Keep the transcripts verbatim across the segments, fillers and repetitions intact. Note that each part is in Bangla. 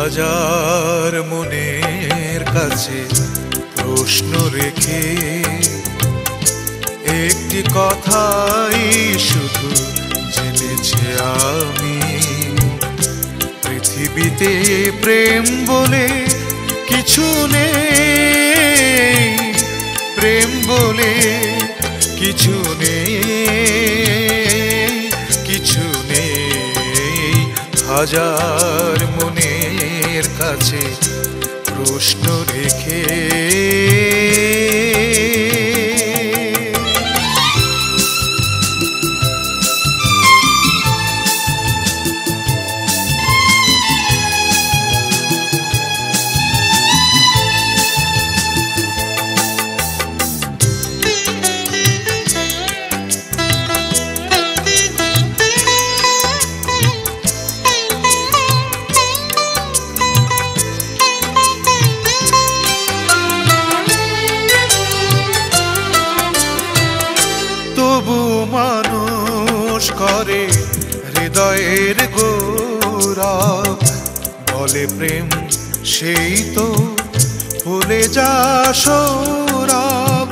হাজার মনের কাছে প্রশ্ন রেখে একটি কথাই শুধু জেনেছি আমি, পৃথিবীতে প্রেম বলে কিছু নেই, প্রেম বলে কিছু নেই, কিছু নেই। হাজার মনের কাছে প্রশ্ন রেখে করে হৃদয়ের গৌরব, বলে প্রেম সেই তো ভুলে যা সৌরভ।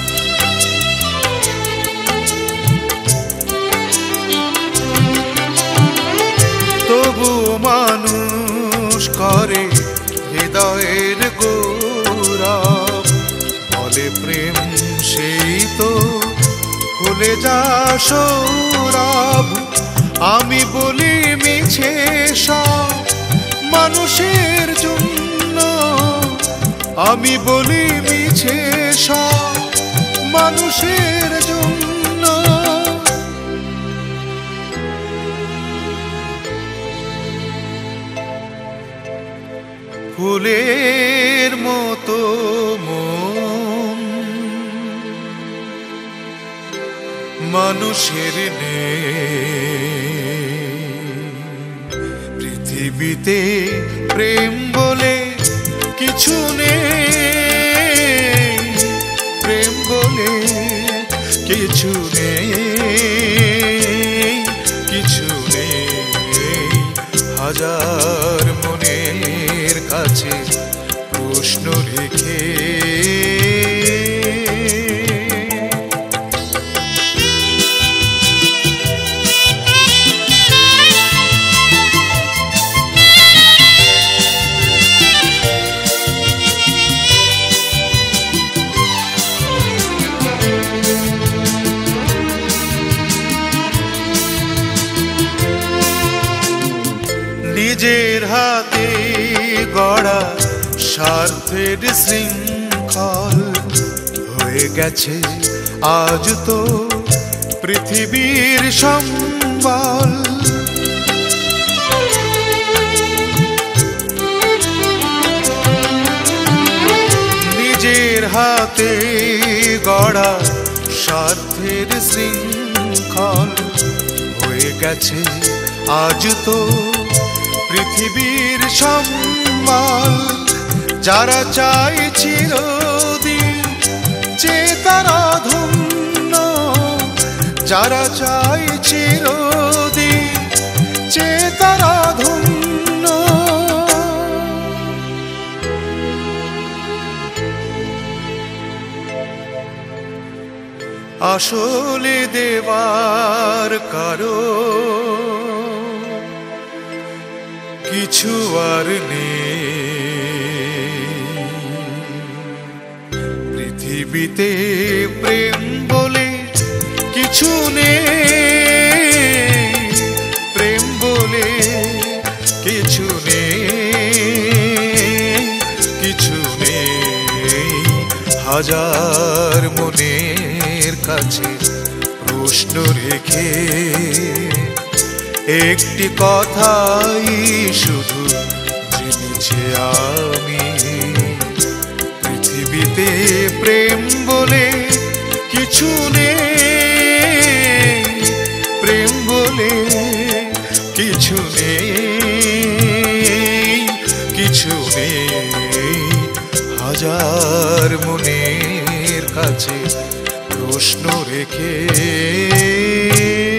তবু মানুষ করে হৃদয়ের গৌরব, বলে প্রেম সেই তো ভুলে যা সৌরভ। আমি বলি মিছে সব মানুষের জন্য, আমি বলি মিছে সব মানুষের জন্য। ফুলের মতো মন মানুষের নেই, পৃথিবীতে প্রেম বলে কিছু নেই, প্রেম বলে কিছু নেই, কিছু নেই। হাজার মনের কাছে প্রশ্ন রেখে নিজের হাতে গড়া স্বার্থের শৃঙ্খল হয়ে গেছে আজ তো পৃথিবীর সম্বল। নিজের হাতে গড়া স্বার্থের শৃঙ্খল হয়ে গেছে আজ তো পৃথিবীর সম্বল। যারা চাই চিরদিন যে তারা ধন্য, যারা চাই চিরদিন যে তারা ধন্য। আসলে দেবার কারো কিছু আর নেই, পৃথিবীতে প্রেম বলে কিছু নেই, প্রেম বলে কিছু নেই, কিছু নেই। হাজার মনের কাছে প্রশ্ন রেখে একটি কথাই শুধু জেনেছি আমি, পৃথিবীতে প্রেম বলে কিছু নেই, প্রেম বলে কিছু নেই, কিছু নেই। হাজার মনের কাছে প্রশ্ন রেখে